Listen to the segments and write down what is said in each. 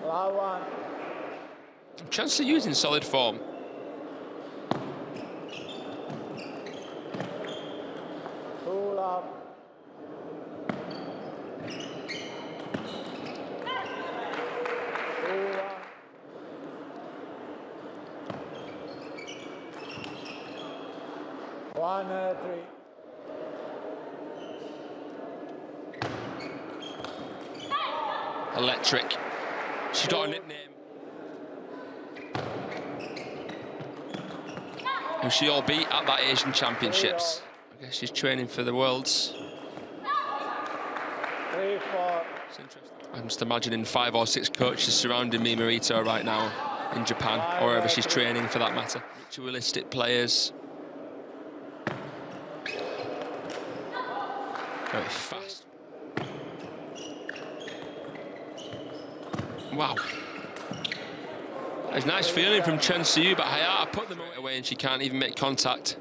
Chance to use in solid form. Electric. She's got a nickname. Who she all beat at that Asian Championships. I guess she's training for the Worlds. It's interesting. I'm just imagining 5 or 6 coaches surrounding Mima Ito right now in Japan, or wherever she's training for that matter. Ritualistic players. Very fast. Wow. It's nice feeling from Chen Siyu, but Hayata put them away and she can't even make contact.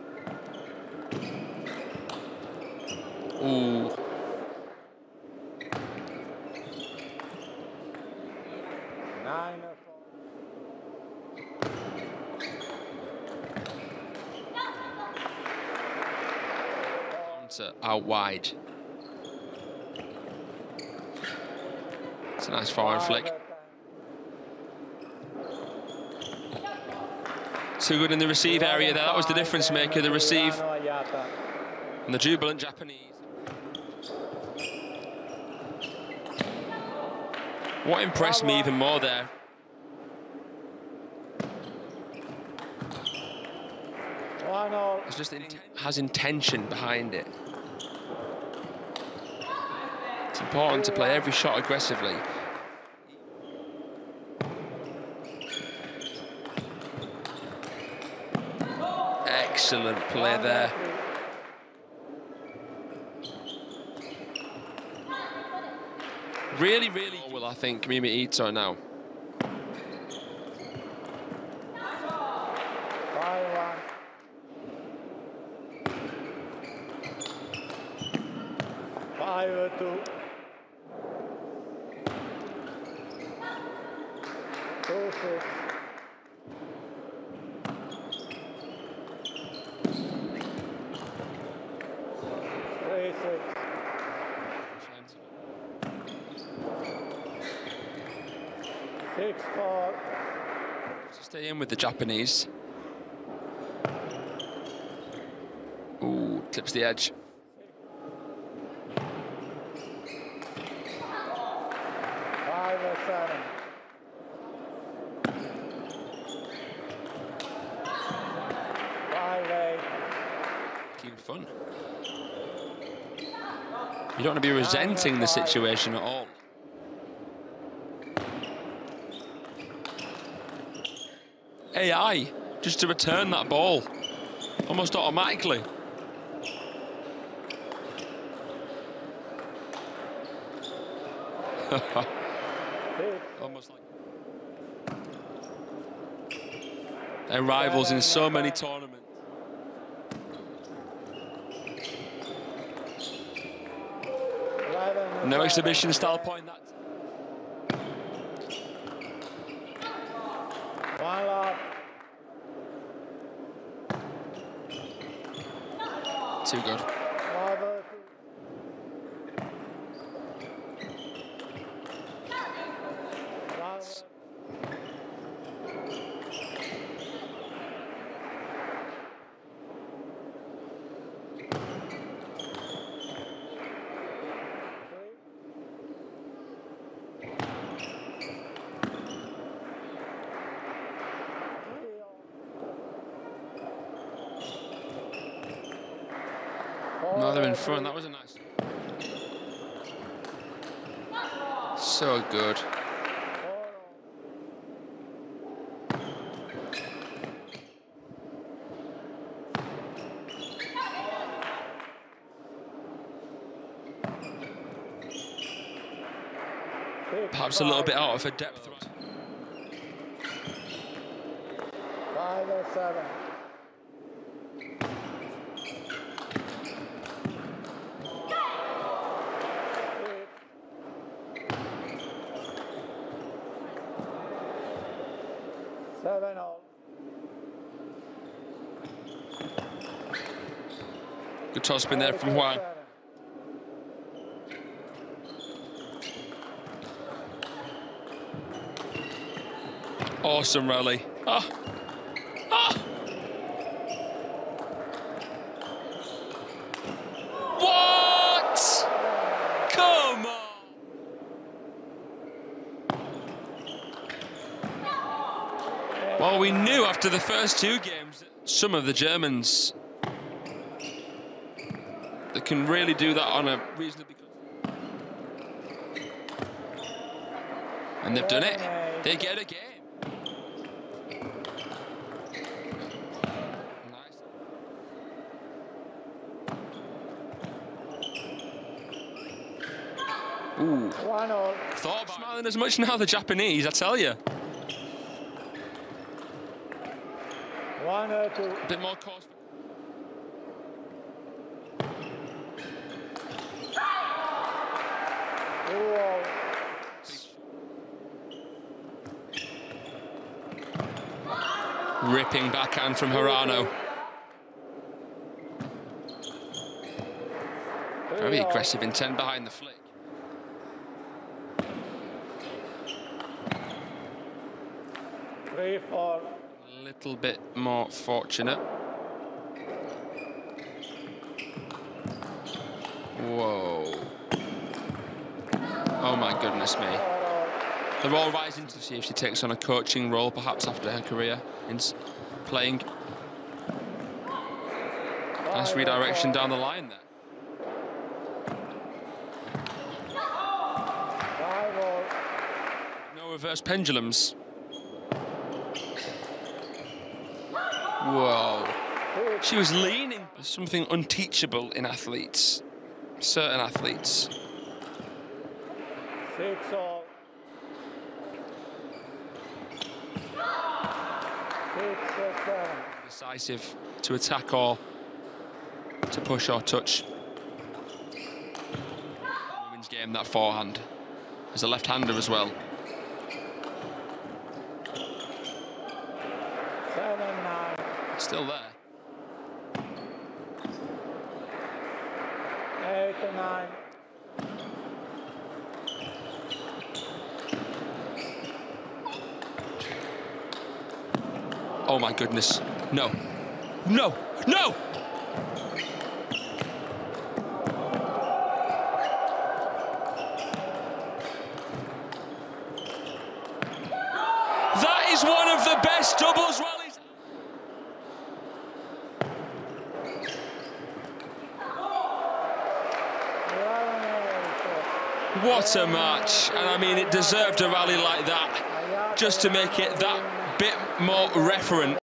Ooh. Out wide. It's a nice forward flick. Too good in the receive area there. That was the difference maker, the receive. And the jubilant Japanese. What impressed me even more there, it's just has intention behind it. It's important to play every shot aggressively. Excellent play there. Really, really well, I think, Mima Ito now. Stay in with the Japanese. Ooh, clips the edge. Keep fun. You don't want to be resenting the situation at all. AI, just to return that ball, almost automatically. Almost like they're rivals in so many tournaments. No exhibition style point that. Too good. Another in front, that was a nice. So good. Perhaps a little bit out of her depth. 5-7. 7-all. Good toss spin there from Juan. Awesome rally. Ah. Ah. What? Come on. Well, we knew after the first two games that some of the Germans that can really do that on a reasonably good. And they've done it. They get a game. Nice. Ooh. 1-all. Thought about smiling as much now, the Japanese, I tell you. 1-2. A bit more course. Ripping backhand from Hirano. Very aggressive intent behind the flick. A little bit more fortunate. Whoa. Oh my goodness me. They're all rising to see if she takes on a coaching role, perhaps after her career in playing. Nice redirection down the line there. No reverse pendulums. Whoa. She was leaning. There's something unteachable in athletes. Certain athletes. 6-all. 6-7. Decisive to attack or to push or touch. Women's game, that forehand. As a left-hander as well. 7-9. Still there. 8-9. Oh my goodness. No. No. No! That is one of the best doubles rallies. What a match. And I mean, it deserved a rally like that, just to make it that bit more referent.